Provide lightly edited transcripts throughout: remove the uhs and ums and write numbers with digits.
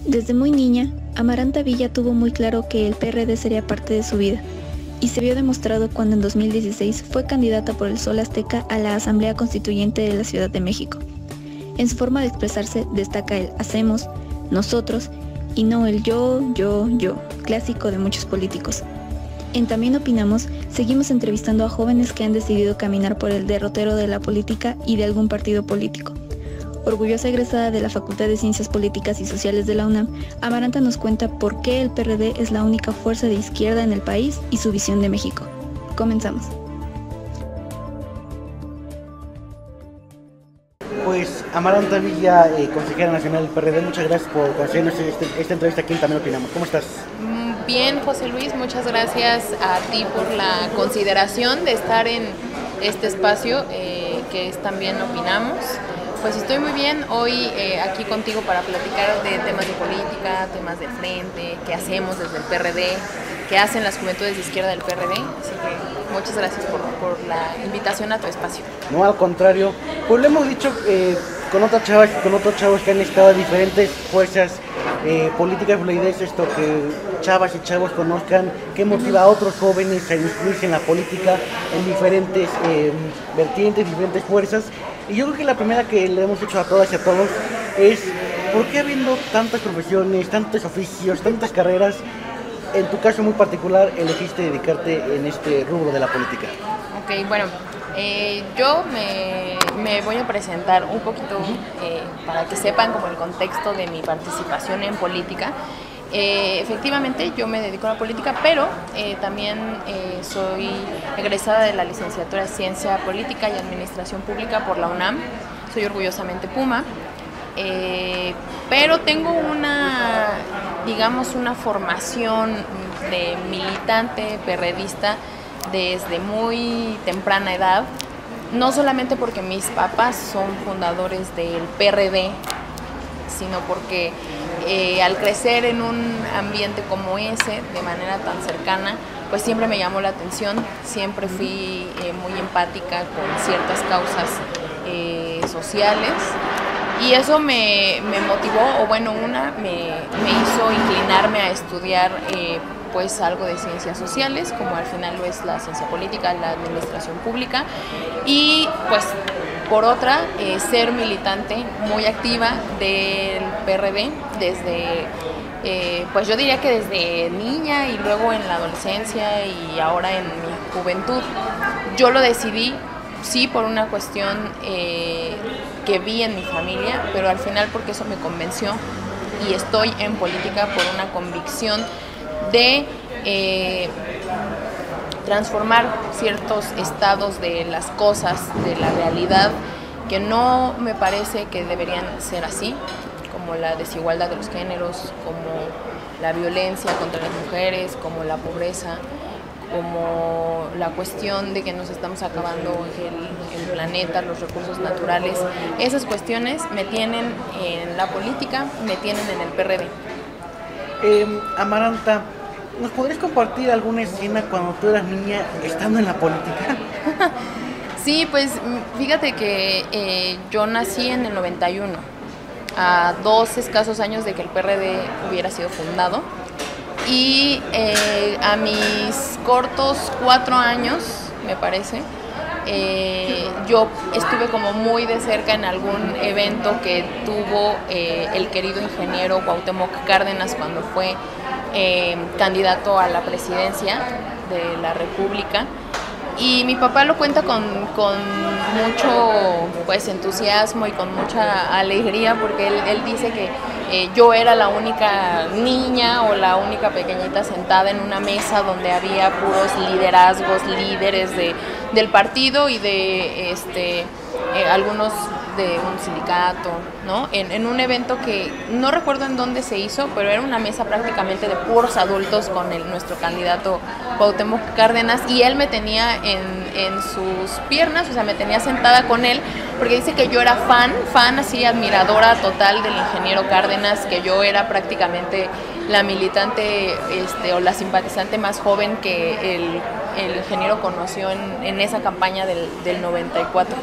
Desde muy niña, Amaranta Villa tuvo muy claro que el PRD sería parte de su vida, y se vio demostrado cuando en 2016 fue candidata por el Sol Azteca a la Asamblea Constituyente de la Ciudad de México. En su forma de expresarse destaca el hacemos, nosotros, y no el yo, clásico de muchos políticos. En También Opinamos, seguimos entrevistando a jóvenes que han decidido caminar por el derrotero de la política y de algún partido político. Orgullosa egresada de la Facultad de Ciencias Políticas y Sociales de la UNAM, Amaranta nos cuenta por qué el PRD es la única fuerza de izquierda en el país y su visión de México. Comenzamos. Pues Amaranta Villa, consejera nacional del PRD, muchas gracias por concedernos esta entrevista aquí en También Opinamos. ¿Cómo estás? Bien, José Luis, muchas gracias a ti por la consideración de estar en este espacio que es También Opinamos. Pues estoy muy bien hoy aquí contigo para platicar de temas de política, temas del frente, qué hacemos desde el PRD, qué hacen las juventudes de izquierda del PRD. Así que muchas gracias por la invitación a tu espacio. No, al contrario, pues lo hemos dicho con otras chavas y con otros chavos que han estado en diferentes fuerzas políticas. La idea es esto, que chavas y chavos conozcan qué motiva a otros jóvenes a inscribirse en la política en diferentes vertientes, diferentes fuerzas. Y yo creo que la primera que le hemos hecho a todas y a todos es ¿por qué habiendo tantas profesiones, tantos oficios, tantas carreras, en tu caso muy particular, elegiste dedicarte en este rubro de la política? Ok, bueno, yo me voy a presentar un poquito para que sepan como el contexto de mi participación en política. Efectivamente, yo me dedico a la política, pero también soy egresada de la licenciatura de Ciencia Política y Administración Pública por la UNAM. Soy orgullosamente Puma, pero tengo una formación de militante perredista desde muy temprana edad, no solamente porque mis papás son fundadores del PRD, sino porque al crecer en un ambiente como ese, de manera tan cercana, pues siempre me llamó la atención, siempre fui muy empática con ciertas causas sociales, y eso me motivó, o bueno, me hizo inclinarme a estudiar pues algo de ciencias sociales, como al final lo es la ciencia política, la administración pública, y pues por otra, ser militante muy activa del PRD desde, pues yo diría que desde niña y luego en la adolescencia y ahora en mi juventud. Yo lo decidí, sí, por una cuestión que vi en mi familia, pero al final porque eso me convenció y estoy en política por una convicción de transformar ciertos estados de las cosas, de la realidad, que no me parece que deberían ser así, como la desigualdad de los géneros, como la violencia contra las mujeres, como la pobreza, como la cuestión de que nos estamos acabando el planeta, los recursos naturales. Esas cuestiones me tienen en la política, me tienen en el PRD. Amaranta, ¿nos podrías compartir alguna escena cuando tú eras niña estando en la política? Sí, pues fíjate que yo nací en el 91, a 2 escasos años de que el PRD hubiera sido fundado, y a mis cortos 4 años, me parece, yo estuve como muy de cerca en algún evento que tuvo el querido ingeniero Cuauhtémoc Cárdenas cuando fue candidato a la presidencia de la República. Y mi papá lo cuenta con mucho pues entusiasmo y con mucha alegría, porque él dice que yo era la única niña o la única pequeñita sentada en una mesa donde había puros liderazgos, líderes del partido y de algunos de un sindicato, ¿no? En un evento que no recuerdo en dónde se hizo, pero era una mesa prácticamente de puros adultos con nuestro candidato Cuauhtémoc Cárdenas, y él me tenía en sus piernas, o sea, me tenía sentada con él, porque dice que yo era fan así, admiradora total del ingeniero Cárdenas, que yo era prácticamente la militante o la simpatizante más joven que el ingeniero conoció en esa campaña del 94.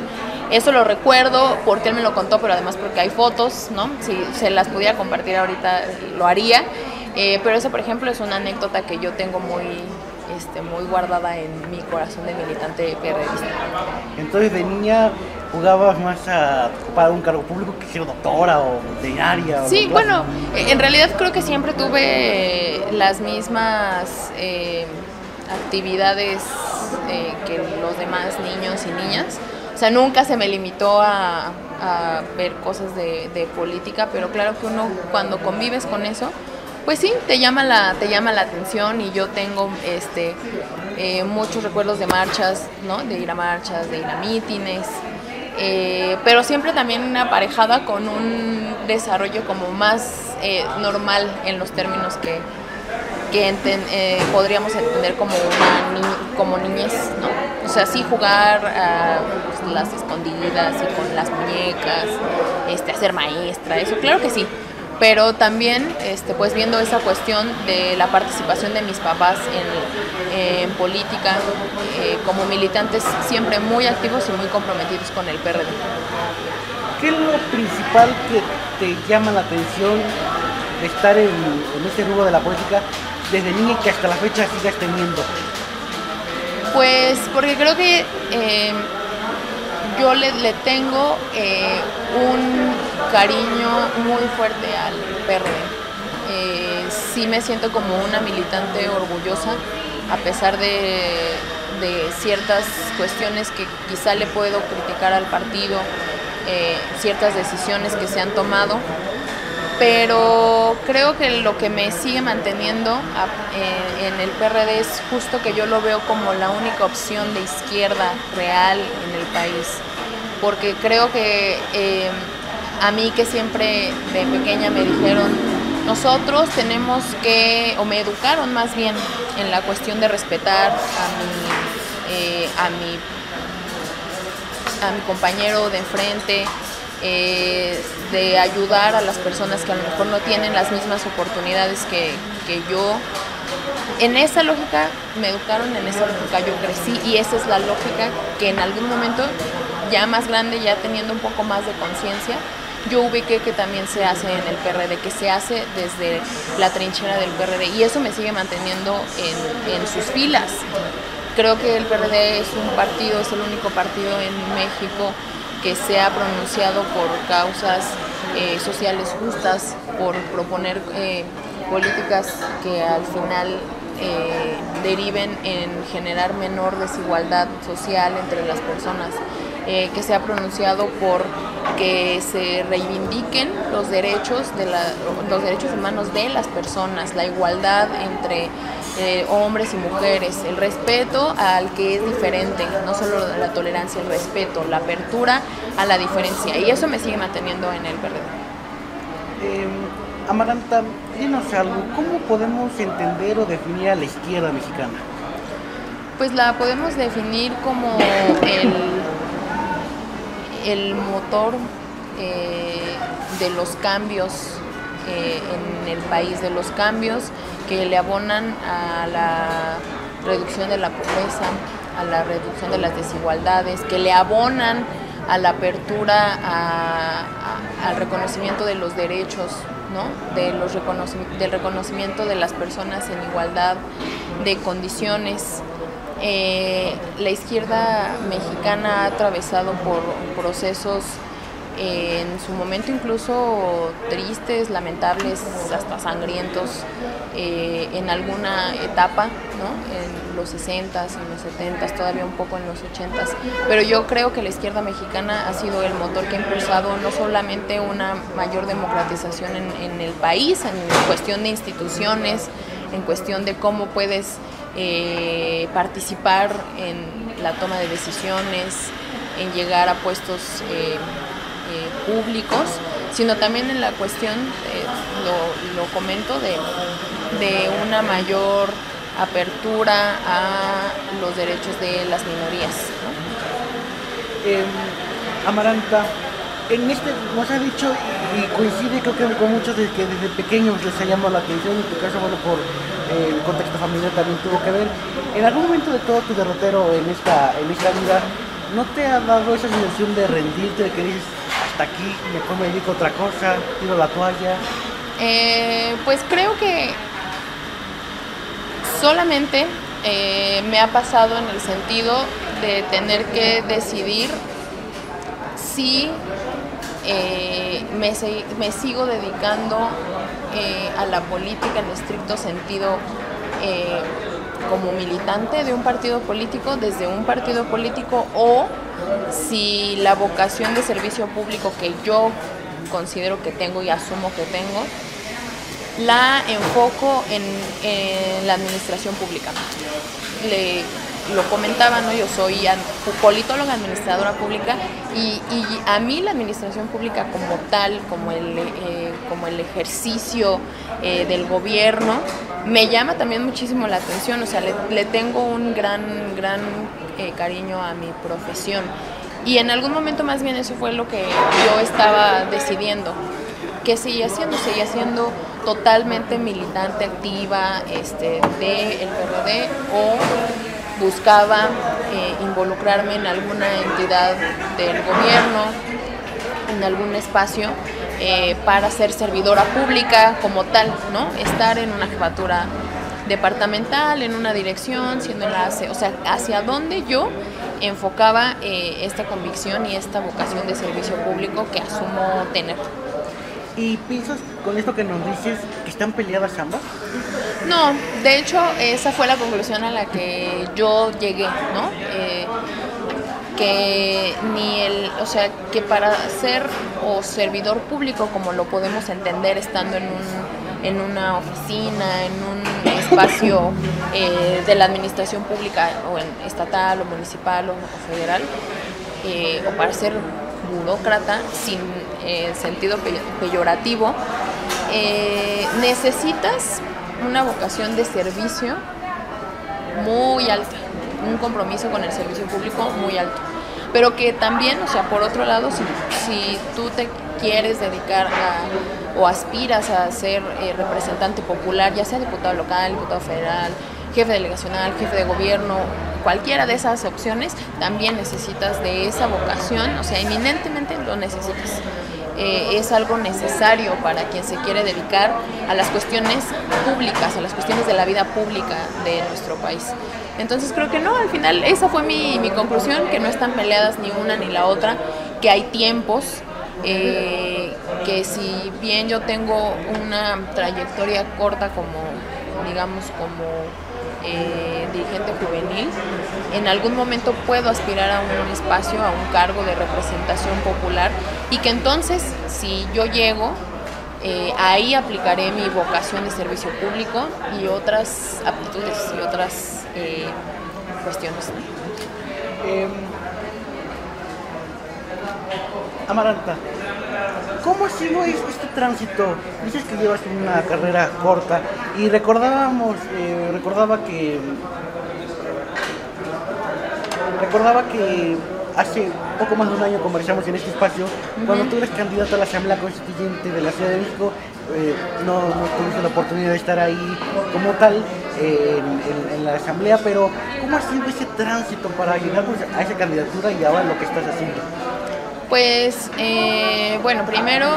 Eso lo recuerdo porque él me lo contó, pero además porque hay fotos, ¿no? Si se las pudiera compartir ahorita lo haría. Pero eso, por ejemplo, es una anécdota que yo tengo muy guardada en mi corazón de militante PRDista. Entonces, de niña jugabas más para un cargo público que ser doctora o veterinaria. Sí, bueno, en realidad creo que siempre tuve las mismas actividades que los demás niños y niñas. O sea, nunca se me limitó a ver cosas de política, pero claro que uno cuando convives con eso, pues sí, te llama la atención, y yo tengo muchos recuerdos de marchas, ¿no? De ir a marchas, de ir a mítines, pero siempre también aparejada con un desarrollo como más normal en los términos que podríamos entender como niñez, ¿no? O sea, sí jugar pues, las escondidas y con las muñecas, hacer maestra, eso claro que sí. Pero también pues viendo esa cuestión de la participación de mis papás en política, como militantes siempre muy activos y muy comprometidos con el PRD. ¿Qué es lo principal que te llama la atención de estar en este rubro de la política desde niña y que hasta la fecha sigas teniendo? Pues porque creo que yo le tengo un cariño muy fuerte al PRD. Sí me siento como una militante orgullosa, a pesar de ciertas cuestiones que quizá le puedo criticar al partido, ciertas decisiones que se han tomado, pero creo que lo que me sigue manteniendo en el PRD es justo que yo lo veo como la única opción de izquierda real en el país, porque creo que a mí, que siempre de pequeña me dijeron, nosotros tenemos que, o me educaron más bien en la cuestión de respetar a mi compañero de enfrente, de ayudar a las personas que a lo mejor no tienen las mismas oportunidades que yo. En esa lógica me educaron, en esa lógica yo crecí, y esa es la lógica que en algún momento, ya más grande, ya teniendo un poco más de conciencia, yo ubiqué que también se hace en el PRD, que se hace desde la trinchera del PRD, y eso me sigue manteniendo en sus filas. Creo que el PRD es un partido, es el único partido en México que se ha pronunciado por causas sociales justas, por proponer políticas que al final deriven en generar menor desigualdad social entre las personas, que se ha pronunciado por que se reivindiquen los derechos humanos de las personas, la igualdad entre hombres y mujeres, el respeto al que es diferente, no solo la tolerancia, el respeto, la apertura a la diferencia, y eso me sigue manteniendo en el PRD. Amaranta, dinos algo, ¿cómo podemos entender o definir a la izquierda mexicana? Pues la podemos definir como el motor de los cambios en el país, de los cambios que le abonan a la reducción de la pobreza, a la reducción de las desigualdades, que le abonan a la apertura al reconocimiento de los derechos, ¿no? Del reconocimiento de las personas en igualdad de condiciones. La izquierda mexicana ha atravesado por procesos en su momento incluso tristes, lamentables, hasta sangrientos, en alguna etapa, ¿no? En los 60s, en los 70s, todavía un poco en los 80s, pero yo creo que la izquierda mexicana ha sido el motor que ha impulsado no solamente una mayor democratización en el país, en cuestión de instituciones, en cuestión de cómo puedes participar en la toma de decisiones, en llegar a puestos públicos, sino también en la cuestión, lo comento, de una mayor apertura a los derechos de las minorías, ¿no? Amaranta, nos ha dicho, y coincide creo que con muchos de que desde pequeños les ha llamado la atención, en tu caso, bueno, por el contexto familiar también tuvo que ver. En algún momento de todo tu derrotero en esta vida, ¿no te ha dado esa sensación de rendirte, de que dices, hasta aquí, mejor me dedico a otra cosa, tiro la toalla? Pues creo que solamente me ha pasado en el sentido de tener que decidir si me sigo dedicando a la política en estricto sentido, como militante de un partido político, desde un partido político, o si la vocación de servicio público que yo considero que tengo y asumo que tengo, la enfoco en la administración pública. Lo comentaba, ¿no? Yo soy politóloga, administradora pública, y a mí la administración pública como tal, como el ejercicio del gobierno, me llama también muchísimo la atención. O sea, le tengo un gran cariño a mi profesión, y en algún momento más bien eso fue lo que yo estaba decidiendo. ¿Qué seguía haciendo? Seguía siendo totalmente militante activa del PRD, o buscaba involucrarme en alguna entidad del gobierno, en algún espacio, para ser servidora pública como tal, ¿no? Estar en una jefatura departamental, en una dirección, siendo enlace, o sea, hacia dónde yo enfocaba esta convicción y esta vocación de servicio público que asumo tener. ¿Y piensas con esto que nos dices que están peleadas ambas? No, de hecho esa fue la conclusión a la que yo llegué, ¿no? Que para ser o servidor público, como lo podemos entender estando en una oficina, en un espacio de la administración pública, o en estatal o municipal o federal, o para ser burócrata sin sentido peyorativo, necesitas una vocación de servicio muy alta, un compromiso con el servicio público muy alto, pero que también, o sea, por otro lado, si tú te quieres dedicar o aspiras a ser representante popular, ya sea diputado local, diputado federal, jefe delegacional, jefe de gobierno, cualquiera de esas opciones, también necesitas de esa vocación, o sea, eminentemente lo necesitas. Es algo necesario para quien se quiere dedicar a las cuestiones públicas, a las cuestiones de la vida pública de nuestro país. Entonces creo que no, al final esa fue mi conclusión, que no están peleadas ni una ni la otra, que hay tiempos, que si bien yo tengo una trayectoria corta como dirigente juvenil, en algún momento puedo aspirar a un espacio, a un cargo de representación popular, y que entonces, si yo llego, ahí aplicaré mi vocación de servicio público y otras aptitudes y otras cuestiones. Amaranta, ¿cómo ha sido este tránsito? Dices que llevas una carrera corta y recordaba que hace poco más de un año conversamos en este espacio, cuando tú eres candidato a la Asamblea Constituyente de la Ciudad de México, no tuviste la oportunidad de estar ahí como tal en la Asamblea, pero ¿cómo ha sido ese tránsito para llegar a esa candidatura y ahora lo que estás haciendo? Pues, bueno, primero,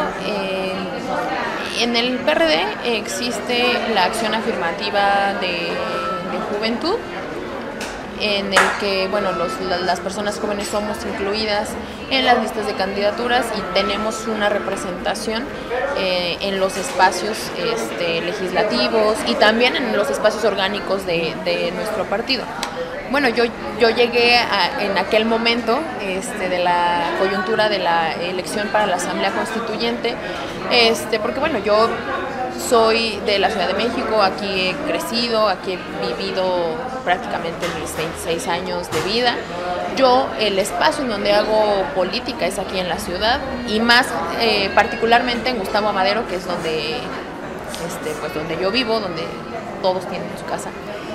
en el PRD existe la acción afirmativa de juventud, en el que, bueno, las personas jóvenes somos incluidas en las listas de candidaturas y tenemos una representación en los espacios legislativos y también en los espacios orgánicos de nuestro partido. Bueno, yo llegué en aquel momento de la coyuntura de la elección para la Asamblea Constituyente, porque bueno, yo soy de la Ciudad de México, aquí he crecido, aquí he vivido prácticamente mis 26 años de vida. El espacio en donde hago política es aquí en la ciudad, y más particularmente en Gustavo Amadero, que es donde yo vivo, donde todos tienen su casa.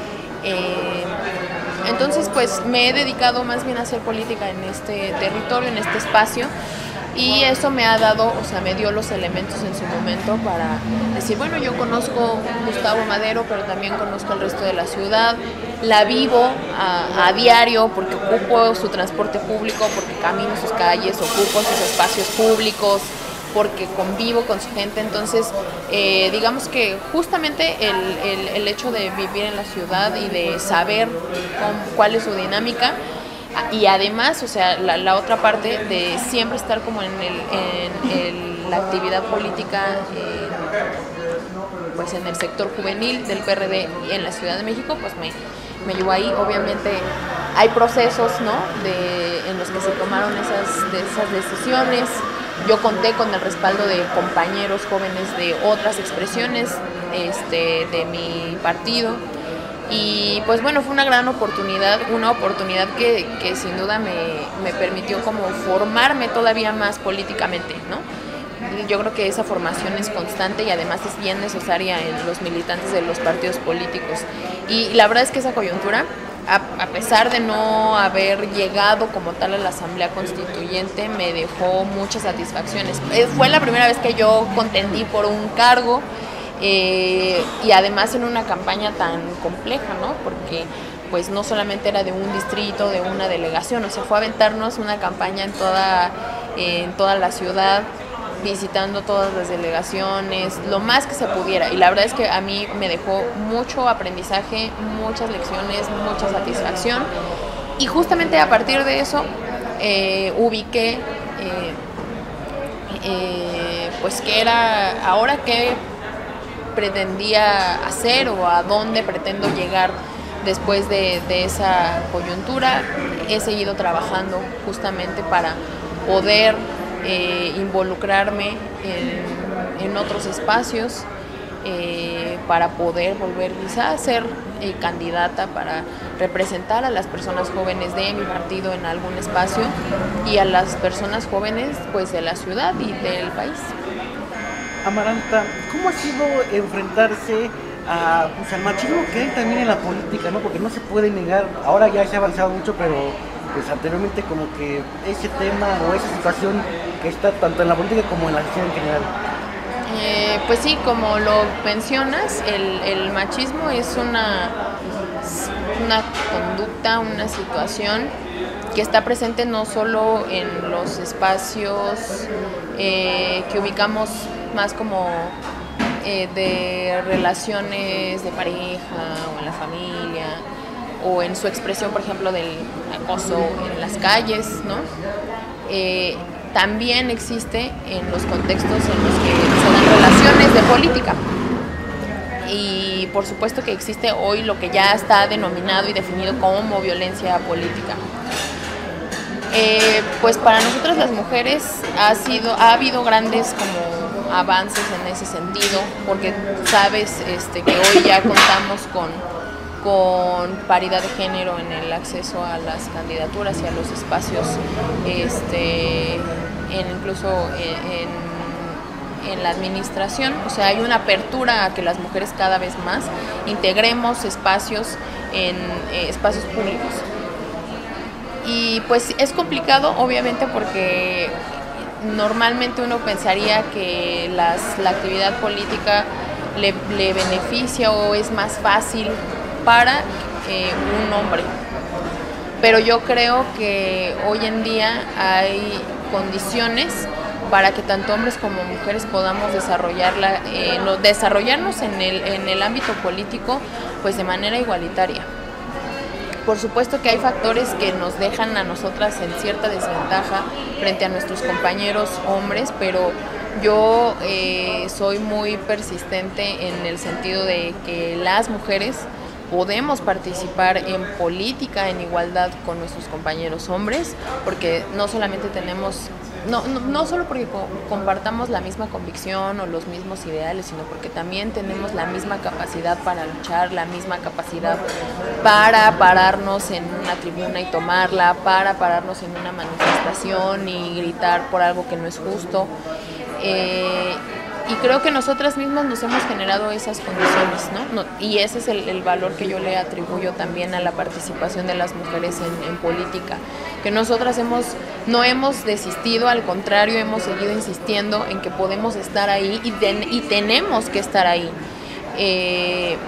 Entonces, pues me he dedicado más bien a hacer política en este territorio, en este espacio, y eso me ha dado, o sea, me dio los elementos en su momento para decir, bueno, yo conozco Gustavo Madero, pero también conozco el resto de la ciudad, la vivo a diario porque ocupo su transporte público, porque camino sus calles, ocupo sus espacios públicos, porque convivo con su gente. Entonces, digamos que justamente el hecho de vivir en la ciudad y de saber cuál es su dinámica, y además, o sea, la otra parte de siempre estar como en la actividad política, pues en el sector juvenil del PRD en la Ciudad de México, pues me llevó ahí. Obviamente hay procesos, ¿no?, en los que se tomaron esas decisiones. Yo conté con el respaldo de compañeros jóvenes de otras expresiones de mi partido. Y pues bueno, fue una gran oportunidad, que sin duda me permitió como formarme todavía más políticamente, ¿no? Yo creo que esa formación es constante y además es bien necesaria en los militantes de los partidos políticos. Y la verdad es que esa coyuntura, a pesar de no haber llegado como tal a la Asamblea Constituyente, me dejó muchas satisfacciones. Fue la primera vez que yo contendí por un cargo, y además en una campaña tan compleja, ¿no? Porque pues no solamente era de un distrito, de una delegación, o sea, fue aventarnos una campaña en toda la ciudad, visitando todas las delegaciones, lo más que se pudiera. Y la verdad es que a mí me dejó mucho aprendizaje, muchas lecciones, mucha satisfacción. Y justamente a partir de eso ubiqué pues qué era, ahora qué pretendía hacer o a dónde pretendo llegar después de esa coyuntura. He seguido trabajando justamente para poder involucrarme en otros espacios, para poder volver quizá a ser candidata para representar a las personas jóvenes de mi partido en algún espacio y a las personas jóvenes pues de la ciudad y del país. Amaranta, ¿cómo ha sido enfrentarse al machismo que hay también en la política, ¿no? Porque no se puede negar, ahora ya se ha avanzado mucho, pero pues anteriormente como que ese tema o esa situación que está tanto en la política como en la sociedad en general. Pues sí, como lo mencionas, el machismo es una conducta, una situación que está presente no solo en los espacios que ubicamos más como de relaciones de pareja o en la familia, o en su expresión, por ejemplo, del acoso en las calles, ¿no? También existe en los contextos en los que se dan relaciones de política. Y por supuesto que existe hoy lo que ya está denominado y definido como violencia política. Pues para nosotras las mujeres ha habido grandes como avances en ese sentido, porque sabes que hoy ya contamos con paridad de género en el acceso a las candidaturas y a los espacios, incluso en la administración. O sea, hay una apertura a que las mujeres cada vez más integremos espacios en espacios públicos. Y pues es complicado, obviamente, porque normalmente uno pensaría que la actividad política le beneficia o es más fácil para un hombre. Pero yo creo que hoy en día hay condiciones para que tanto hombres como mujeres podamos desarrollarnos en el ámbito político pues de manera igualitaria. Por supuesto que hay factores que nos dejan a nosotras en cierta desventaja frente a nuestros compañeros hombres, pero yo soy muy persistente en el sentido de que las mujeres podemos participar en política en igualdad con nuestros compañeros hombres, porque no solamente tenemos, no solo porque compartamos la misma convicción o los mismos ideales, sino porque también tenemos la misma capacidad para luchar, la misma capacidad para pararnos en una tribuna y tomarla, para pararnos en una manifestación y gritar por algo que no es justo. Y creo que nosotras mismas nos hemos generado esas condiciones, ¿no? Y ese es el valor que yo le atribuyo también a la participación de las mujeres en política, que nosotras no hemos desistido, al contrario, hemos seguido insistiendo en que podemos estar ahí y tenemos que estar ahí.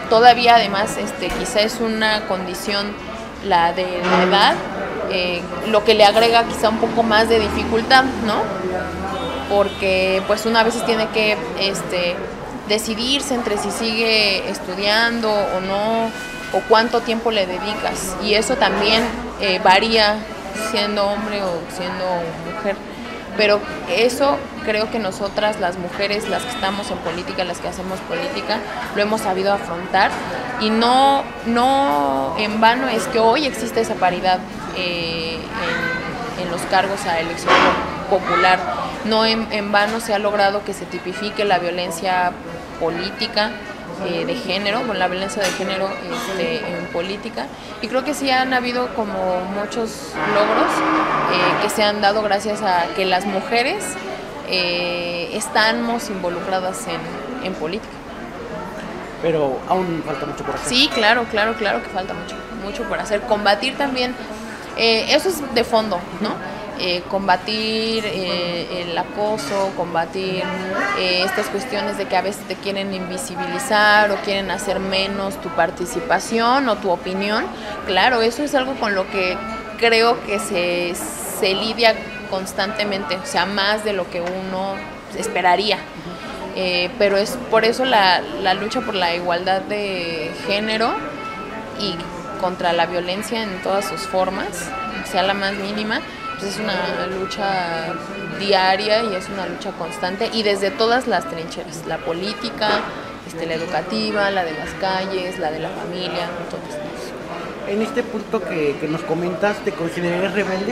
todavía además quizá es una condición la de la edad, lo que le agrega quizá un poco más de dificultad, ¿no? Porque pues una a veces tiene que decidirse entre si sigue estudiando o no, o cuánto tiempo le dedicas, y eso también varía siendo hombre o siendo mujer. Pero eso creo que nosotras, las mujeres, las que estamos en política, las que hacemos política, lo hemos sabido afrontar, y no en vano es que hoy existe esa paridad en los cargos a elección popular. No en vano se ha logrado que se tipifique la violencia política de género, con la violencia de género en política, y creo que sí han habido como muchos logros que se han dado gracias a que las mujeres estamos involucradas en política. Pero aún falta mucho por hacer. Sí, claro que falta mucho por hacer. Combatir también, eso es de fondo, ¿no? Combatir el acoso, combatir estas cuestiones de que a veces te quieren invisibilizar o quieren hacer menos tu participación o tu opinión. Claro, eso es algo con lo que creo que se lidia constantemente, o sea, más de lo que uno esperaría. Pero es por eso la lucha por la igualdad de género y contra la violencia en todas sus formas, sea la más mínima, pues es una lucha diaria y es una lucha constante, y desde todas las trincheras, la política, la educativa, la de las calles, la de la familia, todas. En este punto que nos comentas, ¿te considerarías rebelde?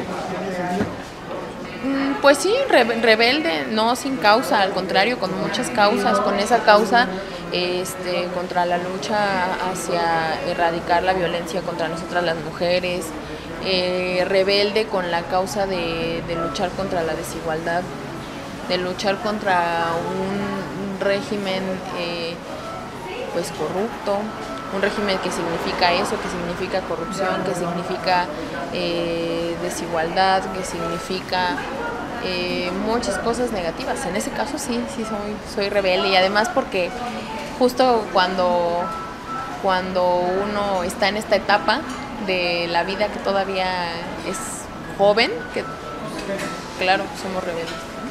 Pues sí, rebelde, no sin causa, al contrario, con muchas causas, con esa causa contra la lucha hacia erradicar la violencia contra nosotras las mujeres, rebelde con la causa de luchar contra la desigualdad, de luchar contra un régimen pues corrupto, un régimen que significa eso, que significa corrupción, que significa desigualdad, que significa muchas cosas negativas. En ese caso sí soy rebelde, y además porque justo cuando uno está en esta etapa de la vida que todavía es joven, que claro, somos rebeldes.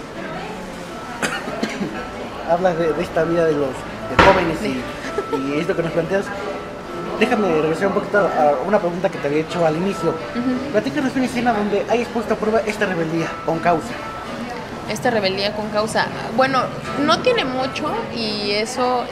Hablas de esta vida de jóvenes y esto que nos planteas. Déjame regresar un poquito a una pregunta que te había hecho al inicio. Platícanos una escena donde hayas puesto a prueba esta rebeldía con causa. Esta rebeldía con causa, bueno, no tiene mucho, y eso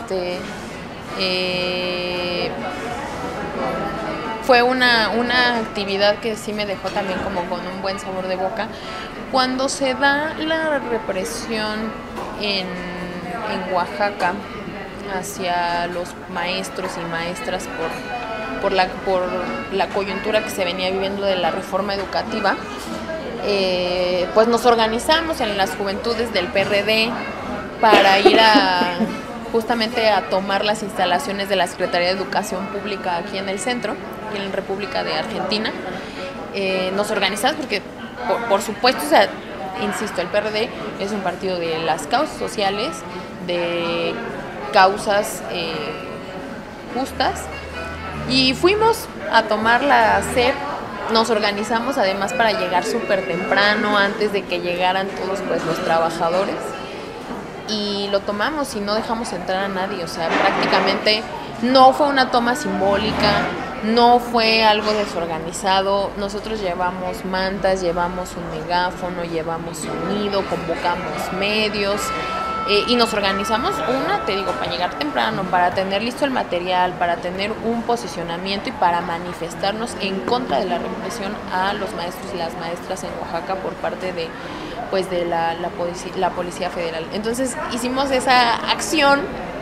fue una actividad que sí me dejó también como con un buen sabor de boca. Cuando se da la represión en Oaxaca hacia los maestros y maestras por la coyuntura que se venía viviendo de la reforma educativa, pues nos organizamos en las juventudes del PRD para ir justamente a tomar las instalaciones de la Secretaría de Educación Pública aquí en el centro, aquí en la República de Argentina. Nos organizamos porque, por supuesto, o sea, insisto, el PRD es un partido de las causas sociales, de causas justas, y fuimos a tomar la SEP. Nos organizamos además para llegar súper temprano, antes de que llegaran todos pues los trabajadores, y lo tomamos y no dejamos entrar a nadie. O sea, prácticamente no fue una toma simbólica, no fue algo desorganizado. Nosotros llevamos mantas, llevamos un megáfono, llevamos sonido, convocamos medios, y nos organizamos, para llegar temprano, para tener listo el material, para tener un posicionamiento y para manifestarnos en contra de la represión a los maestros y las maestras en Oaxaca por parte de la Policía Federal. Entonces hicimos esa acción,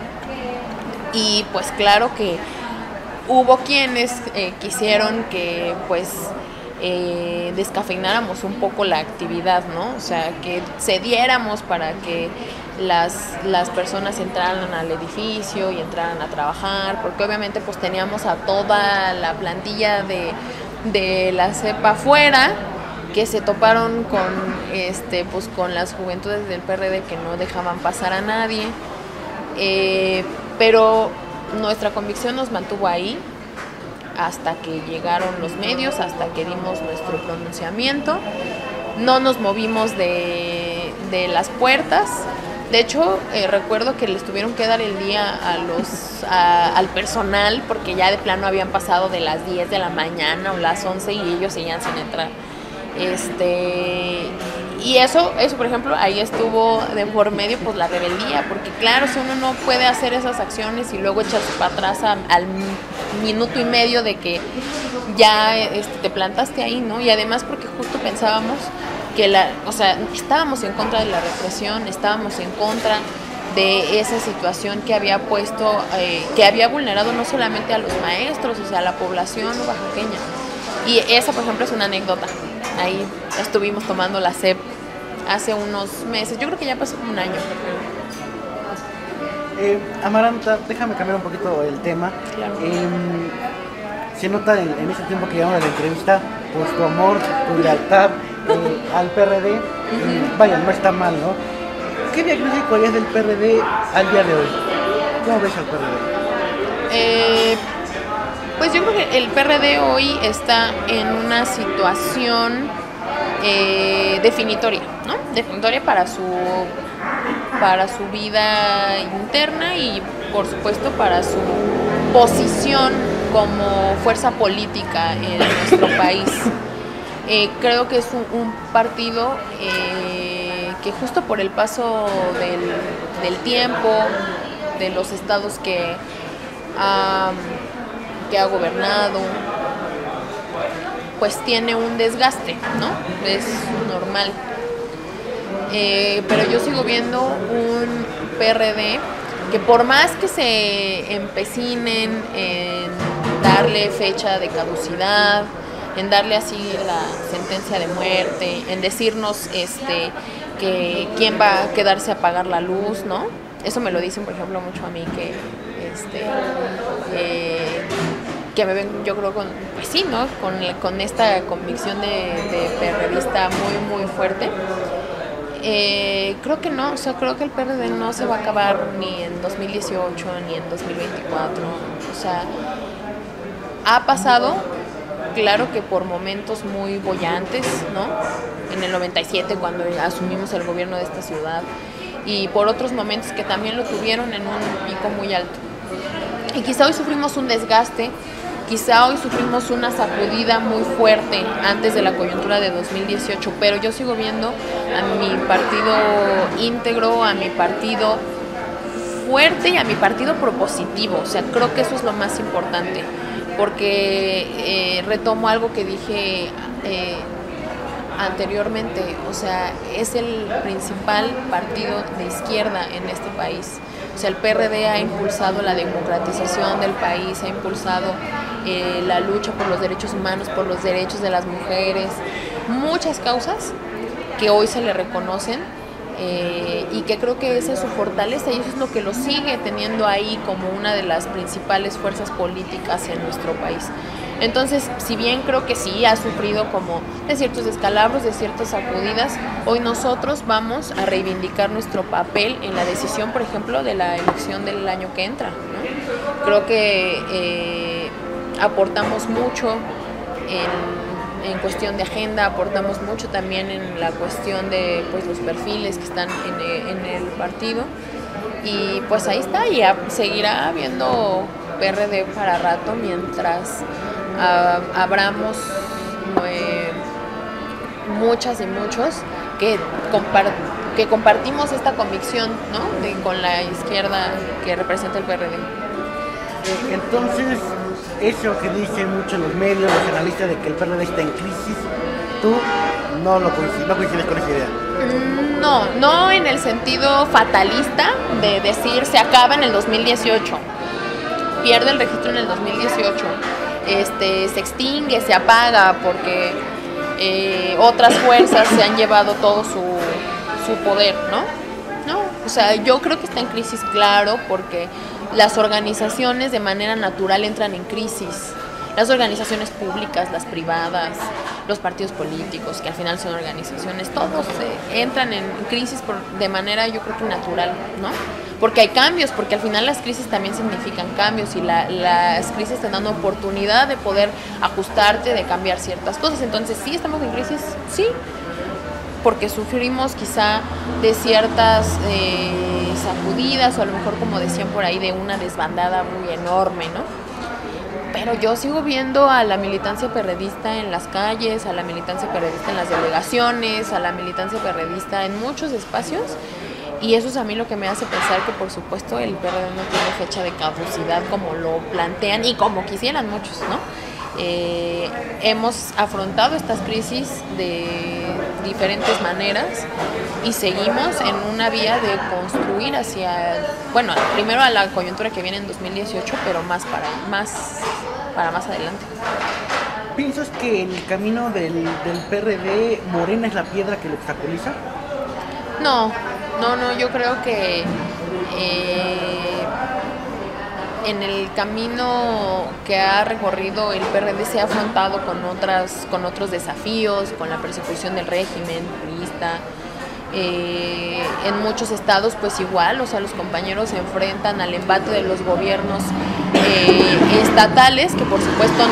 y pues claro que hubo quienes quisieron que pues descafeináramos un poco la actividad, ¿no? O sea, que cediéramos para que las personas entraran al edificio y entraran a trabajar, porque obviamente pues teníamos a toda la plantilla de la CEPA afuera, que se toparon con las juventudes del PRD que no dejaban pasar a nadie, pero nuestra convicción nos mantuvo ahí hasta que llegaron los medios, hasta que dimos nuestro pronunciamiento. No nos movimos de las puertas. De hecho, recuerdo que les tuvieron que dar el día al personal, porque ya de plano habían pasado de las 10 de la mañana o las 11 y ellos seguían sin entrar. Y eso, por ejemplo, ahí estuvo de por medio pues la rebeldía, porque claro, si uno no puede hacer esas acciones y luego echarse para atrás al minuto y medio de que ya te plantaste ahí, ¿no? Y además porque justo pensábamos que estábamos en contra de la represión, estábamos en contra de esa situación que había que había vulnerado no solamente a los maestros, o sea, a la población oaxaqueña. Y esa, por ejemplo, es una anécdota. Ahí estuvimos tomando la SEP hace unos meses, yo creo que ya pasó como un año. Amaranta, déjame cambiar un poquito el tema. Claro. Se nota en ese tiempo que llevamos la entrevista, pues tu amor, tu lealtad al PRD. Vaya, no está mal, ¿no? ¿Qué diagnóstico harías del PRD al día de hoy? ¿Cómo ves al PRD? Pues yo creo que el PRD hoy está en una situación definitoria, ¿no? Definitoria para su vida interna y, por supuesto, para su posición como fuerza política en nuestro país. Creo que es un partido que justo por el paso del tiempo, de los estados que ha gobernado, pues tiene un desgaste, ¿no? Es normal. Pero yo sigo viendo un PRD que por más que se empecinen en darle fecha de caducidad, en darle así la sentencia de muerte, en decirnos que quién va a quedarse a pagar la luz, ¿no? Eso me lo dicen, por ejemplo, mucho a mí, que me ven, yo creo, pues sí, ¿no? Con esta convicción de perredista muy, muy fuerte. Creo que no, o sea, creo que el PRD no se va a acabar ni en 2018 ni en 2024. O sea, ha pasado, claro que por momentos muy bollantes, ¿no? En el 97, cuando asumimos el gobierno de esta ciudad, y por otros momentos que también lo tuvieron en un pico muy alto. Y quizá hoy sufrimos un desgaste, quizá hoy sufrimos una sacudida muy fuerte antes de la coyuntura de 2018, pero yo sigo viendo a mi partido íntegro, a mi partido fuerte y a mi partido propositivo. O sea, creo que eso es lo más importante, porque retomo algo que dije anteriormente, o sea, es el principal partido de izquierda en este país. O sea, el PRD ha impulsado la democratización del país, ha impulsado la lucha por los derechos humanos, por los derechos de las mujeres, muchas causas que hoy se le reconocen y que creo que esa es su fortaleza y eso es lo que lo sigue teniendo ahí como una de las principales fuerzas políticas en nuestro país. Entonces, si bien creo que sí ha sufrido como de ciertos descalabros, de ciertas sacudidas, hoy nosotros vamos a reivindicar nuestro papel en la decisión, por ejemplo, de la elección del año que entra, ¿no? Creo que aportamos mucho en cuestión de agenda, aportamos mucho también en la cuestión de pues, los perfiles que están en el partido y pues ahí está, y seguirá habiendo PRD para rato mientras abramos muchas y muchos que compartimos esta convicción, ¿no? con la izquierda que representa el PRD. Entonces, eso que dicen mucho los medios, los analistas de que el PRD está en crisis, ¿tú no coincides con esa idea? No en el sentido fatalista de decir se acaba en el 2018, pierde el registro en el 2018, se extingue, se apaga porque otras fuerzas se han llevado todo su poder, ¿no? O sea, yo creo que está en crisis, claro, porque las organizaciones de manera natural entran en crisis. Las organizaciones públicas, las privadas, los partidos políticos, que al final son organizaciones, todos entran en crisis de manera, yo creo que natural, ¿no? porque hay cambios, porque al final las crisis también significan cambios y las crisis te dan oportunidad de poder ajustarte, de cambiar ciertas cosas. Entonces, sí, estamos en crisis, sí, porque sufrimos quizá de ciertas sacudidas o a lo mejor, como decían por ahí, de una desbandada muy enorme, ¿no? Pero yo sigo viendo a la militancia perredista en las calles, a la militancia perredista en las delegaciones, a la militancia perredista en muchos espacios, y eso es a mí lo que me hace pensar que, por supuesto, el PRD no tiene fecha de caducidad como lo plantean y como quisieran muchos, ¿no? Hemos afrontado estas crisis de diferentes maneras y seguimos en una vía de construir hacia, bueno, primero a la coyuntura que viene en 2018, pero más para más adelante. ¿Piensas que en el camino del PRD Morena es la piedra que lo obstaculiza? No, yo creo que en el camino que ha recorrido el PRD se ha afrontado con otros desafíos, con la persecución del régimen priista. En muchos estados pues igual, o sea, los compañeros se enfrentan al embate de los gobiernos estatales, que por supuesto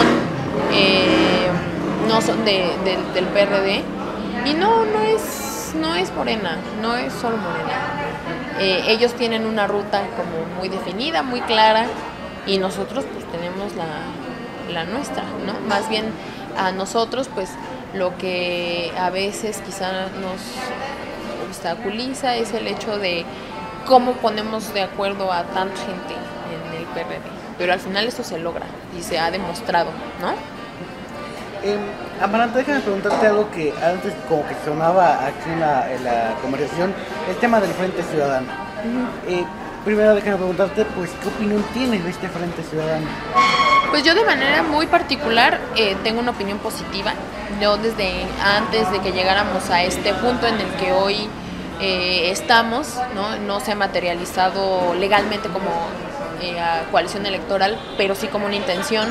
no son del PRD, y no es Morena, no es solo Morena. Ellos tienen una ruta como muy definida, muy clara, y nosotros pues tenemos la nuestra, ¿no? Más bien a nosotros pues lo que a veces quizá nos obstaculiza es el hecho de cómo ponemos de acuerdo a tanta gente en el PRD, pero al final eso se logra y se ha demostrado, ¿no? Amaranta, déjame preguntarte algo que antes como que sonaba aquí en la conversación, el tema del Frente Ciudadano. Primero déjame preguntarte, pues, ¿qué opinión tienes de este Frente Ciudadano? Pues yo de manera muy particular tengo una opinión positiva. Yo desde antes de que llegáramos a este punto en el que hoy estamos, no se ha materializado legalmente como coalición electoral, pero sí como una intención.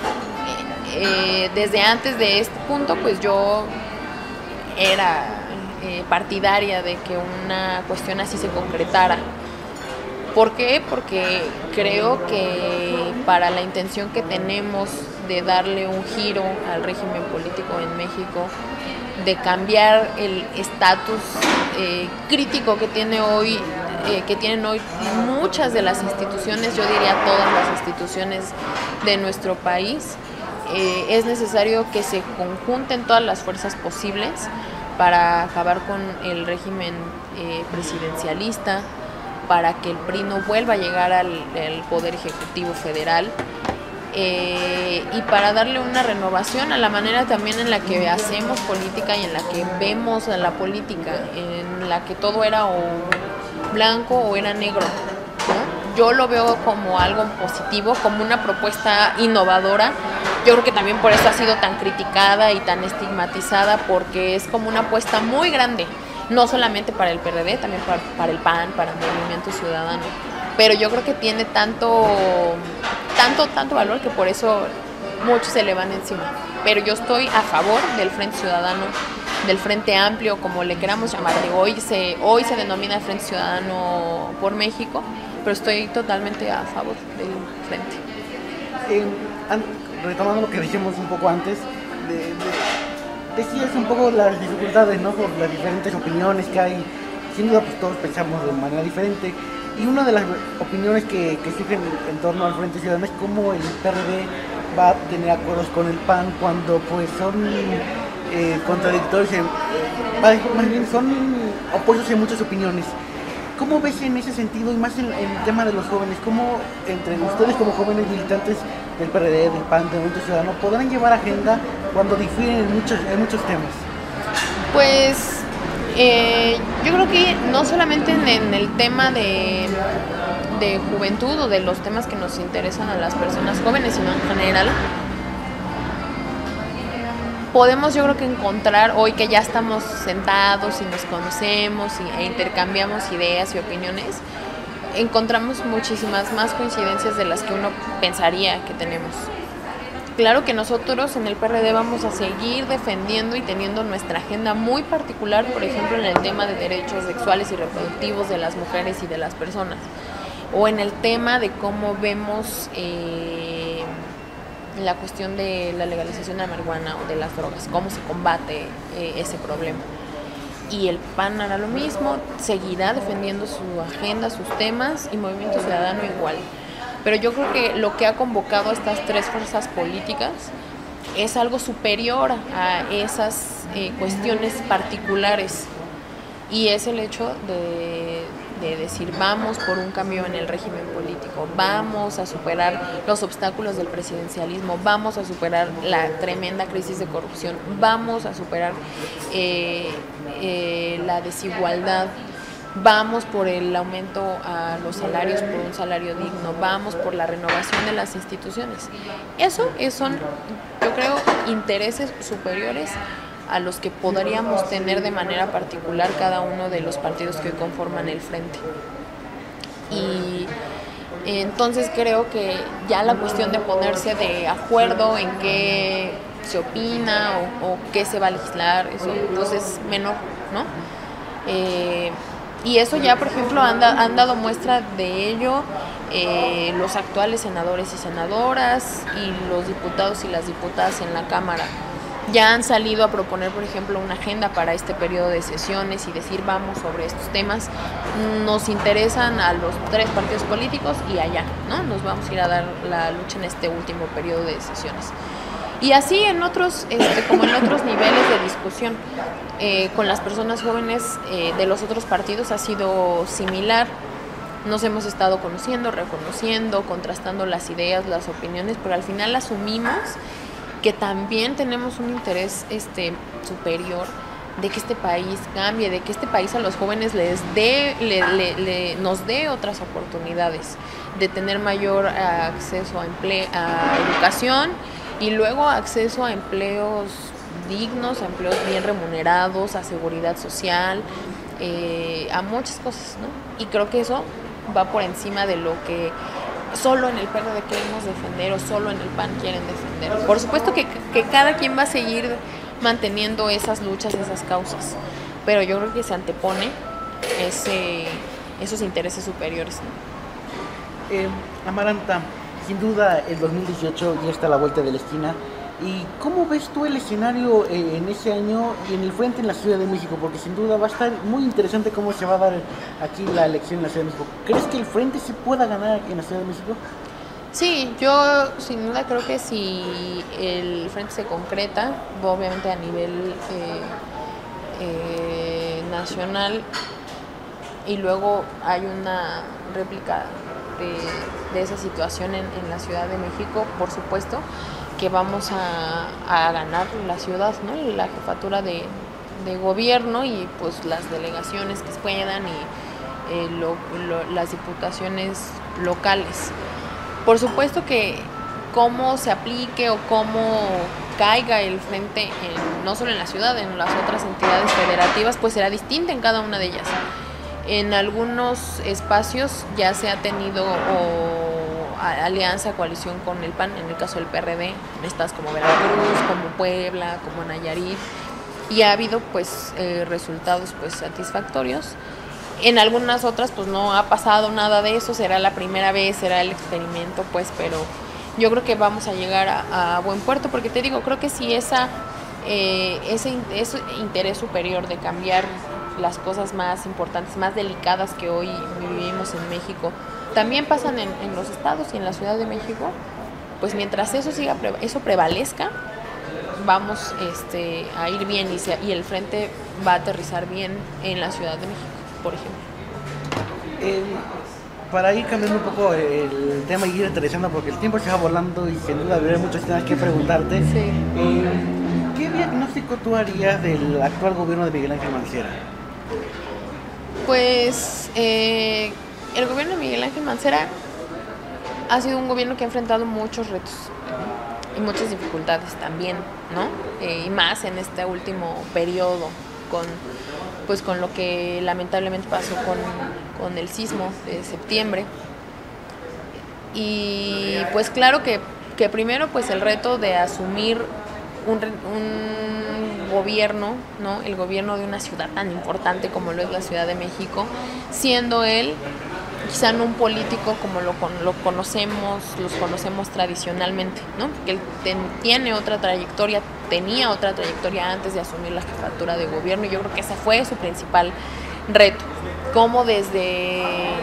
Desde antes de este punto, pues yo era partidaria de que una cuestión así se concretara. ¿Por qué? Porque creo que para la intención que tenemos de darle un giro al régimen político en México, de cambiar el estatus crítico que tienen hoy muchas de las instituciones, yo diría todas las instituciones de nuestro país, es necesario que se conjunten todas las fuerzas posibles para acabar con el régimen presidencialista, para que el PRI no vuelva a llegar al Poder Ejecutivo Federal, y para darle una renovación a la manera también en la que hacemos política y en la que vemos a la política, en la que todo era o blanco o era negro, ¿no? Yo lo veo como algo positivo, como una propuesta innovadora. Yo creo que también por eso ha sido tan criticada y tan estigmatizada, porque es como una apuesta muy grande, no solamente para el PRD, también para el PAN, para el Movimiento Ciudadano. Pero yo creo que tiene tanto valor que por eso muchos se le van encima. Pero yo estoy a favor del Frente Ciudadano, del Frente Amplio, como le queramos llamar. Hoy se denomina Frente Ciudadano por México, pero estoy totalmente a favor del Frente. Retomando lo que dijimos un poco antes, decías un poco las dificultades, ¿no? Por las diferentes opiniones que hay. Sin duda, pues todos pensamos de manera diferente. Y una de las opiniones que surgen en torno al Frente Ciudadano es cómo el PRD va a tener acuerdos con el PAN cuando pues son contradictorios, más bien son opuestos en muchas opiniones. ¿Cómo ves en ese sentido, y más en el tema de los jóvenes, cómo entre ustedes como jóvenes militantes del PRD, del PAN, del Movimiento Ciudadano, podrán llevar agenda cuando difieren en muchos temas? Pues yo creo que no solamente en el tema de juventud o de los temas que nos interesan a las personas jóvenes, sino en general, podemos, yo creo que encontrar, hoy que ya estamos sentados y nos conocemos e intercambiamos ideas y opiniones, encontramos muchísimas más coincidencias de las que uno pensaría que tenemos. claro que nosotros en el PRD vamos a seguir defendiendo y teniendo nuestra agenda muy particular, por ejemplo, en el tema de derechos sexuales y reproductivos de las mujeres y de las personas, o en el tema de cómo vemos la cuestión de la legalización de la marihuana o de las drogas, cómo se combate ese problema. Y el PAN hará lo mismo, seguirá defendiendo su agenda, sus temas, y Movimiento Ciudadano igual. Pero yo creo que lo que ha convocado a estas tres fuerzas políticas es algo superior a esas cuestiones particulares, y es el hecho de decir vamos por un cambio en el régimen político, vamos a superar los obstáculos del presidencialismo, vamos a superar la tremenda crisis de corrupción, vamos a superar la desigualdad, vamos por el aumento a los salarios, por un salario digno, vamos por la renovación de las instituciones. Eso son, yo creo, intereses superiores a los que podríamos tener de manera particular cada uno de los partidos que hoy conforman el frente. Y entonces creo que ya la cuestión de ponerse de acuerdo en qué se opina o qué se va a legislar, eso pues es menor, ¿no? Y eso ya, por ejemplo, han dado muestra de ello los actuales senadores y senadoras y los diputados y las diputadas en la Cámara. Ya han salido a proponer, por ejemplo, una agenda para este periodo de sesiones y decir vamos sobre estos temas. Nos interesan a los tres partidos políticos y allá, ¿no? Nos vamos a ir a dar la lucha en este último periodo de sesiones. Y así en otros, como en otros niveles de discusión con las personas jóvenes de los otros partidos ha sido similar. Nos hemos estado conociendo, reconociendo, contrastando las ideas, las opiniones, pero al final asumimos que también tenemos un interés superior de que este país cambie, de que este país a los jóvenes nos dé otras oportunidades, de tener mayor acceso a educación y luego acceso a empleos dignos, a empleos bien remunerados, a seguridad social, a muchas cosas, ¿no? Y creo que eso va por encima de lo que solo en el PRD queremos defender o solo en el PAN quieren defender. Por supuesto que cada quien va a seguir manteniendo esas luchas, esas causas, pero yo creo que se antepone esos intereses superiores, ¿no? Amaranta, sin duda el 2018 ya está a la vuelta de la esquina. ¿Y cómo ves tú el escenario en ese año y en el frente en la Ciudad de México? Porque sin duda va a estar muy interesante cómo se va a dar aquí la elección en la Ciudad de México. ¿Crees que el frente se pueda ganar en la Ciudad de México? Sí, yo sin duda creo que si el frente se concreta, obviamente a nivel nacional, y luego hay una réplica de esa situación en la Ciudad de México, por supuesto que vamos a ganar la ciudad, ¿no? La jefatura de gobierno y pues las delegaciones que puedan y las diputaciones locales. Por supuesto que cómo se aplique o cómo caiga el frente no solo en la ciudad, en las otras entidades federativas, pues será distinta en cada una de ellas. En algunos espacios ya se ha tenido alianza, coalición con el PAN, en el caso del PRD, en estados como Veracruz, como Puebla, como Nayarit, y ha habido pues resultados pues satisfactorios. En algunas otras pues no ha pasado nada de eso, será la primera vez, será el experimento, pues, pero yo creo que vamos a llegar a buen puerto, porque te digo, creo que si ese interés superior de cambiar las cosas más importantes, más delicadas que hoy vivimos en México, también pasan en los estados y en la Ciudad de México, pues mientras eso prevalezca, vamos a ir bien y el frente va a aterrizar bien en la Ciudad de México, por ejemplo. Para ir cambiando un poco el tema y ir aterrizando, porque el tiempo se va volando y sin duda habrá muchos temas que preguntarte. Sí. ¿Qué diagnóstico tú harías del actual gobierno de Miguel Ángel Mancera? Pues el gobierno de Miguel Ángel Mancera ha sido un gobierno que ha enfrentado muchos retos y muchas dificultades también, ¿no? Y más en este último periodo con lo que lamentablemente pasó con el sismo de septiembre. Y pues claro que que primero pues el reto de asumir un gobierno, ¿no? El gobierno de una ciudad tan importante como lo es la Ciudad de México, siendo él quizá no un político como los conocemos tradicionalmente, ¿no? Porque él tenía otra trayectoria antes de asumir la jefatura de gobierno, y yo creo que ese fue su principal reto, como desde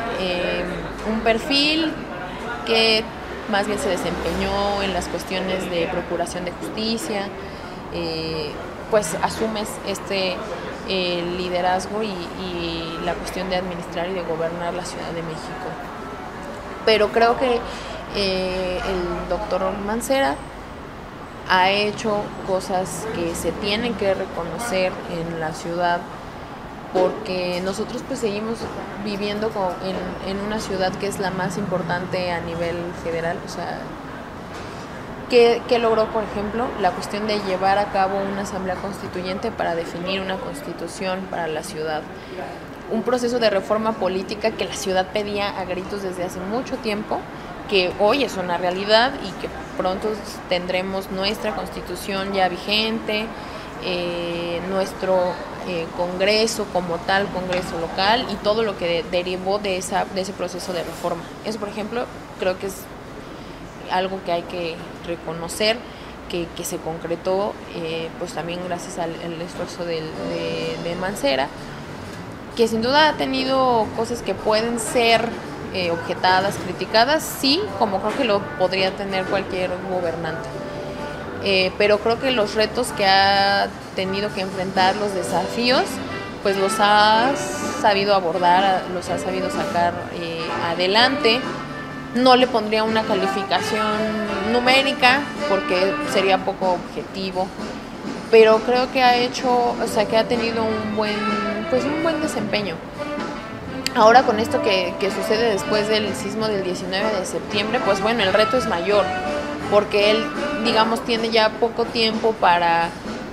un perfil que más bien se desempeñó en las cuestiones de procuración de justicia, pues asumes liderazgo y la cuestión de administrar y de gobernar la Ciudad de México. Pero creo que el doctor Mancera ha hecho cosas que se tienen que reconocer en la ciudad, porque nosotros pues seguimos viviendo en una ciudad que es la más importante a nivel federal. O sea, ¿qué logró, por ejemplo, la cuestión de llevar a cabo una asamblea constituyente para definir una constitución para la ciudad? Un proceso de reforma política que la ciudad pedía a gritos desde hace mucho tiempo, que hoy es una realidad y que pronto tendremos nuestra constitución ya vigente, nuestro congreso como tal, congreso local, y todo lo que derivó de ese proceso de reforma. Eso, por ejemplo, creo que es algo que hay que reconocer, que se concretó pues también gracias al esfuerzo de Mancera, que sin duda ha tenido cosas que pueden ser objetadas, criticadas, sí, como creo que lo podría tener cualquier gobernante. Pero creo que los retos que ha tenido que enfrentar, los desafíos, pues los ha sabido abordar, los ha sabido sacar adelante. No le pondría una calificación numérica porque sería poco objetivo, pero creo que que ha tenido un buen desempeño. Ahora con esto que sucede después del sismo del 19 de septiembre, pues bueno, el reto es mayor, porque él, digamos, tiene ya poco tiempo para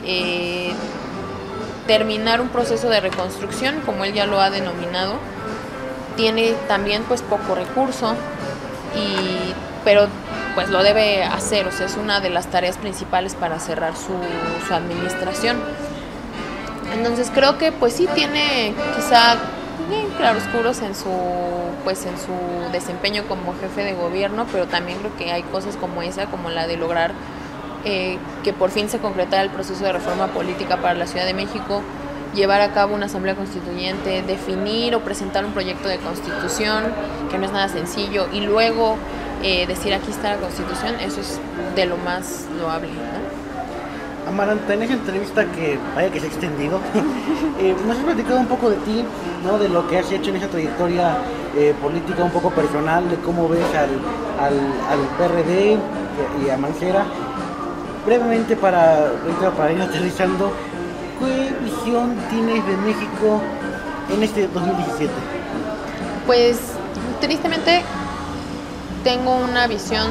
terminar un proceso de reconstrucción, como él ya lo ha denominado. Tiene también pues poco recurso, pero pues lo debe hacer, o sea, es una de las tareas principales para cerrar su administración. Entonces creo que pues sí tiene quizá claroscuros en su desempeño como jefe de gobierno, pero también creo que hay cosas como esa, como la de lograr que por fin se concretara el proceso de reforma política para la Ciudad de México, llevar a cabo una asamblea constituyente, definir o presentar un proyecto de constitución, que no es nada sencillo, y luego decir aquí está la constitución. Eso es de lo más loable, ¿no? Amaranta, en esa entrevista que vaya que se ha extendido, nos has platicado un poco de ti, ¿no? De lo que has hecho en esa trayectoria política un poco personal, de cómo ves al PRD y a Mancera. Brevemente, para ir aterrizando, ¿qué visión tienes de México en este 2017? Pues tristemente tengo una visión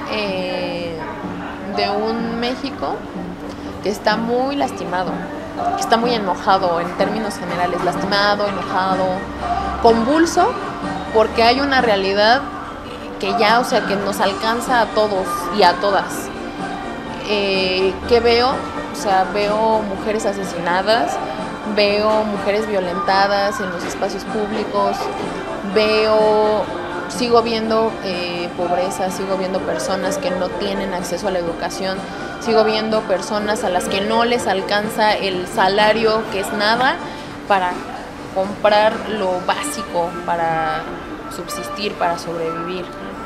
de un México que está muy lastimado, que está muy enojado en términos generales, lastimado, enojado, convulso, porque hay una realidad que ya, o sea, que nos alcanza a todos y a todas. ¿Qué veo? O sea, veo mujeres asesinadas, veo mujeres violentadas en los espacios públicos, sigo viendo pobreza, sigo viendo personas que no tienen acceso a la educación, sigo viendo personas a las que no les alcanza el salario, que es nada, para comprar lo básico para subsistir, para sobrevivir.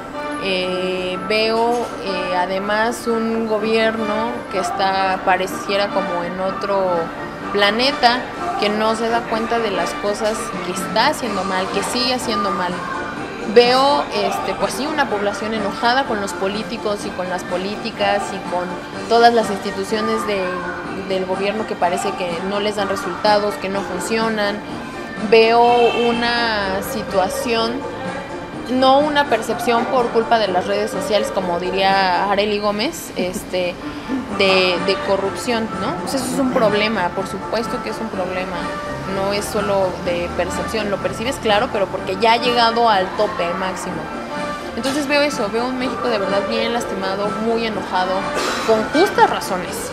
Veo además un gobierno que pareciera como en otro planeta, que no se da cuenta de las cosas que está haciendo mal, que sigue haciendo mal. Veo pues sí, una población enojada con los políticos y con las políticas y con todas las instituciones del gobierno, que parece que no les dan resultados, que no funcionan. Veo una situación, no una percepción por culpa de las redes sociales, como diría Arely Gómez, de corrupción, ¿no? Pues eso es un problema, por supuesto que es un problema. No es solo de percepción, lo percibes, claro, pero porque ya ha llegado al tope máximo. Entonces veo eso, veo un México de verdad bien lastimado, muy enojado, con justas razones,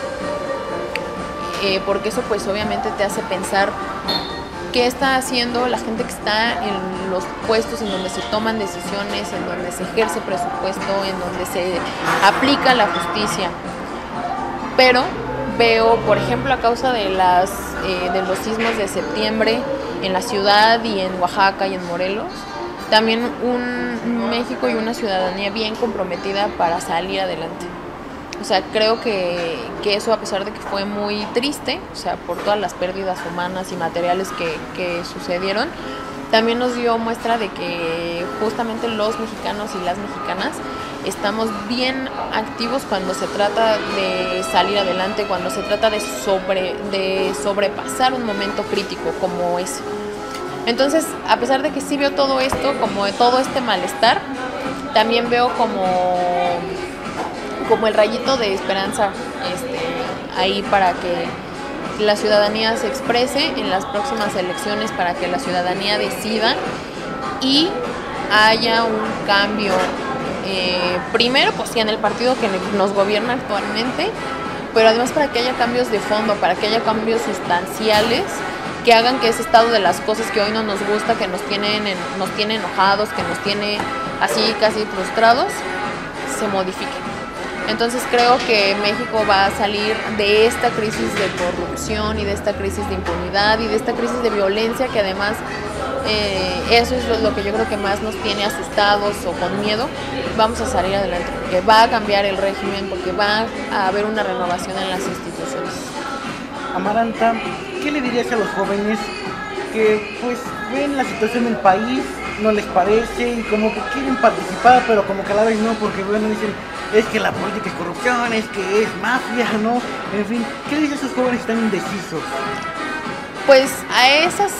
porque eso pues obviamente te hace pensar qué está haciendo la gente que está en los puestos en donde se toman decisiones, en donde se ejerce presupuesto, en donde se aplica la justicia. Pero veo, por ejemplo, a causa de los sismos de septiembre en la ciudad y en Oaxaca y en Morelos, también un México y una ciudadanía bien comprometida para salir adelante. O sea, creo que eso, a pesar de que fue muy triste, o sea, por todas las pérdidas humanas y materiales que sucedieron, también nos dio muestra de que justamente los mexicanos y las mexicanas estamos bien activos cuando se trata de salir adelante, cuando se trata de sobrepasar un momento crítico como ese. Entonces, a pesar de que sí veo todo esto, como todo este malestar, también veo como el rayito de esperanza ahí para que la ciudadanía se exprese en las próximas elecciones, para que la ciudadanía decida y haya un cambio. Primero, pues sí, en el partido que nos gobierna actualmente, pero además para que haya cambios de fondo, para que haya cambios sustanciales que hagan que ese estado de las cosas que hoy no nos gusta, que nos tiene enojados, que nos tiene así casi frustrados, se modifique. Entonces creo que México va a salir de esta crisis de corrupción y de esta crisis de impunidad y de esta crisis de violencia, que además eso es lo que yo creo que más nos tiene asustados o con miedo. Vamos a salir adelante porque va a cambiar el régimen, porque va a haber una renovación en las instituciones. Amaranta, ¿qué le dirías a los jóvenes que pues ven la situación del país, no les parece y como que quieren participar, pero como que a la vez no, porque bueno, dicen, es que la política es corrupción, es que es mafia, ¿no? En fin, ¿qué le dices a esos jóvenes que están indecisos? Pues a esas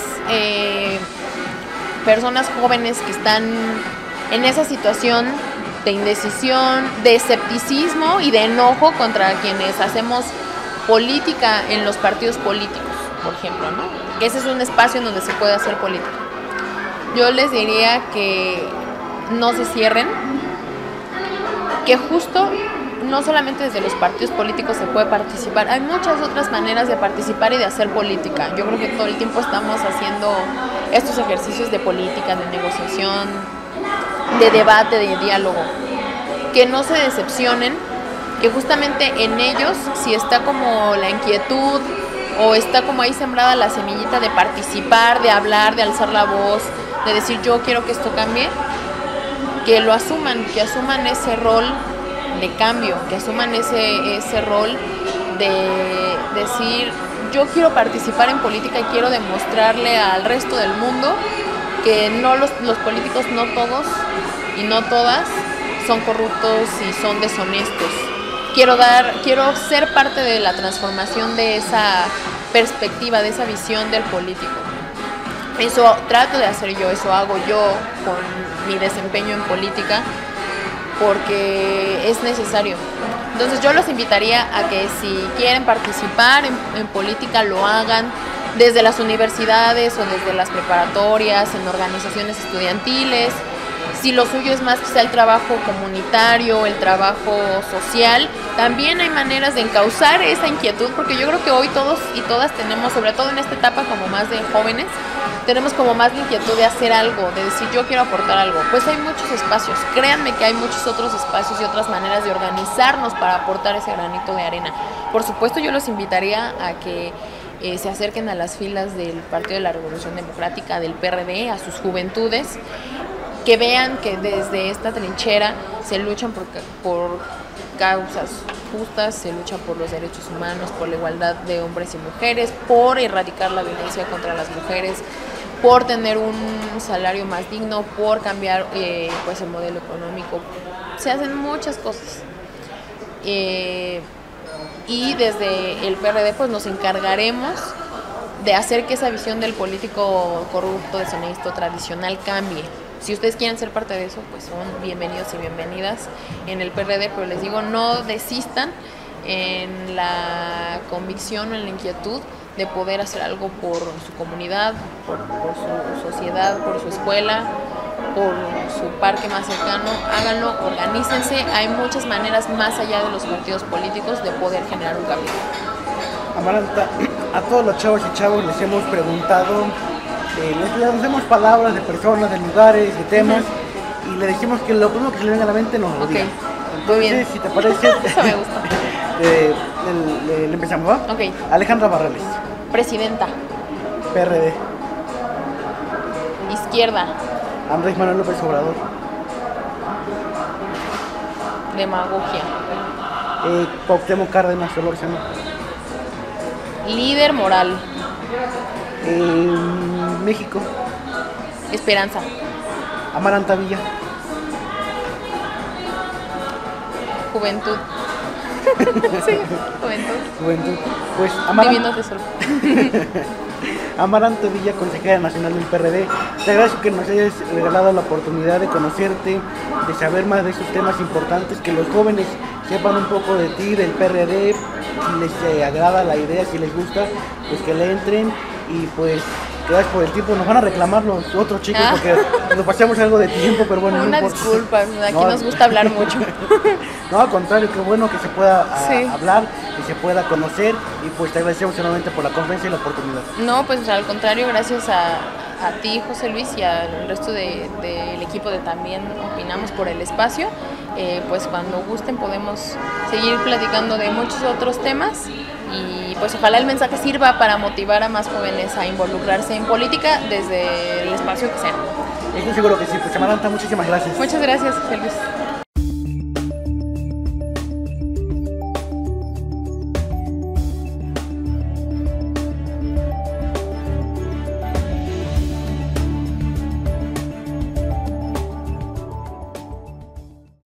personas jóvenes que están en esa situación de indecisión, de escepticismo y de enojo contra quienes hacemos política en los partidos políticos, por ejemplo, ¿no? Ese es un espacio en donde se puede hacer política. Yo les diría que no se cierren, que justo no solamente desde los partidos políticos se puede participar, hay muchas otras maneras de participar y de hacer política. Yo creo que todo el tiempo estamos haciendo estos ejercicios de política, de negociación, de debate, de diálogo. Que no se decepcionen, que justamente en ellos, si está como la inquietud o está como ahí sembrada la semillita de participar, de hablar, de alzar la voz, de decir yo quiero que esto cambie, que lo asuman, que asuman ese rol de cambio, que asuman ese rol de decir yo quiero participar en política y quiero demostrarle al resto del mundo que no los políticos, no todos y no todas son corruptos y son deshonestos. Quiero ser parte de la transformación de esa perspectiva, de esa visión del político. Eso trato de hacer yo, eso hago yo con mi desempeño en política, porque es necesario. Entonces yo los invitaría a que si quieren participar en política lo hagan desde las universidades o desde las preparatorias, en organizaciones estudiantiles. Si lo suyo es más quizá el trabajo comunitario, el trabajo social, también hay maneras de encauzar esa inquietud, porque yo creo que hoy todos y todas tenemos, sobre todo en esta etapa como más de jóvenes, tenemos como más la inquietud de hacer algo, de decir yo quiero aportar algo. Pues hay muchos espacios, créanme que hay muchos otros espacios y otras maneras de organizarnos para aportar ese granito de arena. Por supuesto yo los invitaría a que se acerquen a las filas del Partido de la Revolución Democrática, del PRD, a sus juventudes, que vean que desde esta trinchera se luchan por causas justas, se lucha por los derechos humanos, por la igualdad de hombres y mujeres, por erradicar la violencia contra las mujeres, por tener un salario más digno, por cambiar pues el modelo económico. Se hacen muchas cosas. Y desde el PRD pues nos encargaremos de hacer que esa visión del político corrupto, deshonesto, tradicional cambie. Si ustedes quieren ser parte de eso, pues son bienvenidos y bienvenidas en el PRD, pero les digo, no desistan en la convicción o en la inquietud de poder hacer algo por su comunidad, por su sociedad, por su escuela, por su parque más cercano, háganlo, organícense. Hay muchas maneras más allá de los partidos políticos de poder generar un cambio. Amaranta, a todos los chavos y chavos les hemos preguntado, les hacemos palabras de personas, de lugares, de temas, y le decimos que lo primero que se le venga a la mente nos lo diga. Entonces, bien. si te parece, Eso me gusta. le empezamos, ¿va? Ok. Alejandra Barrales, Presidenta. PRD. Izquierda. Andrés Manuel López Obrador. Demagogia. Cuauhtémoc Cárdenas Solórzano. Líder moral. México. Esperanza. Amaranta Villa. Juventud. Sí, juventud. Pues Viviendo tesoro. Amaranta Villa, consejera nacional del PRD, te agradezco que nos hayas regalado la oportunidad de conocerte, de saber más de esos temas importantes, que los jóvenes sepan un poco de ti, del PRD, si les agrada la idea, si les gusta, pues que le entren. Y pues gracias por el tiempo, nos van a reclamar los otros chicos porque nos pasamos algo de tiempo, pero bueno. Una disculpa, aquí nos gusta hablar mucho. No, al contrario, qué bueno que se pueda hablar, que se pueda conocer, y pues te agradecemos enormemente por la conferencia y la oportunidad. No, pues al contrario, gracias a ti, José Luis, y al resto del equipo de También Opinamos por el espacio. Pues cuando gusten podemos seguir platicando de muchos otros temas, y pues ojalá el mensaje sirva para motivar a más jóvenes a involucrarse en política desde el espacio que sea. Estoy seguro que sí. Pues Amaranta, muchísimas gracias. Muchas gracias, José Luis.